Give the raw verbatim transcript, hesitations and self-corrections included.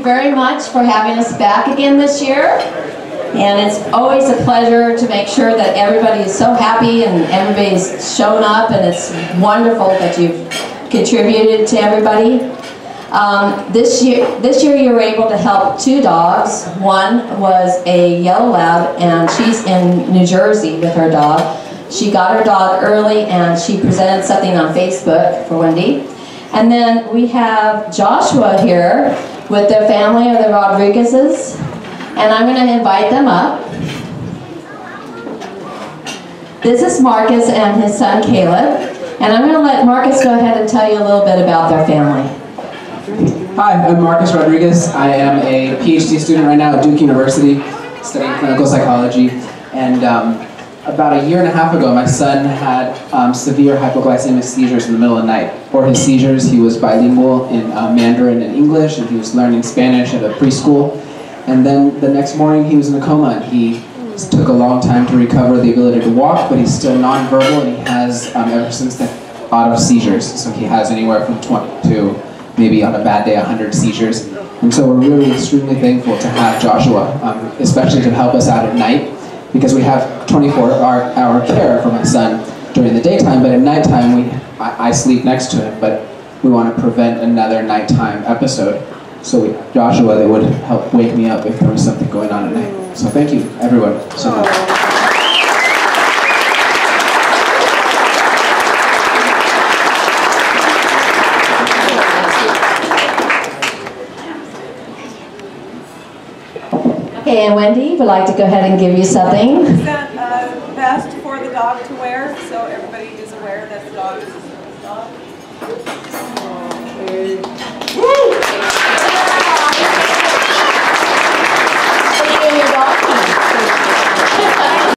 very much for having us back again this year. And it's always a pleasure to make sure that everybody is so happy and everybody's shown up, and it's wonderful that you've contributed to everybody. Um, this year, this year you were able to help two dogs. One was a yellow lab, and she's in New Jersey with her dog. She got her dog early, and she presented something on Facebook for Wendy. And then we have Joshua here with the family of the Rodriguezes, and I'm going to invite them up. This is Marcus and his son Caleb, and I'm going to let Marcus go ahead and tell you a little bit about their family. Hi, I'm Marcus Rodriguez. I am a PhD student right now at Duke University, studying clinical psychology. And um, about a year and a half ago, my son had um, severe hypoglycemic seizures in the middle of the night. For his seizures, he was bilingual in uh, Mandarin and English, and he was learning Spanish at a preschool. And then the next morning, he was in a coma, and he took a long time to recover the ability to walk, but he's still nonverbal, and he has, um, ever since then, a lot of seizures. So he has anywhere from twenty to maybe on a bad day, one hundred seizures. And so we're really extremely thankful to have Joshua, um, especially to help us out at night, because we have twenty-four hour care for my son during the daytime, but at nighttime, we, I, I sleep next to him, but we want to prevent another nighttime episode. So we, Joshua, they would help wake me up if there was something going on at night. So thank you, everyone, so much. Okay, and Wendy would like to go ahead and give you something. Is that a vest for the dog to wear, so everybody is aware that the dog is a service dog?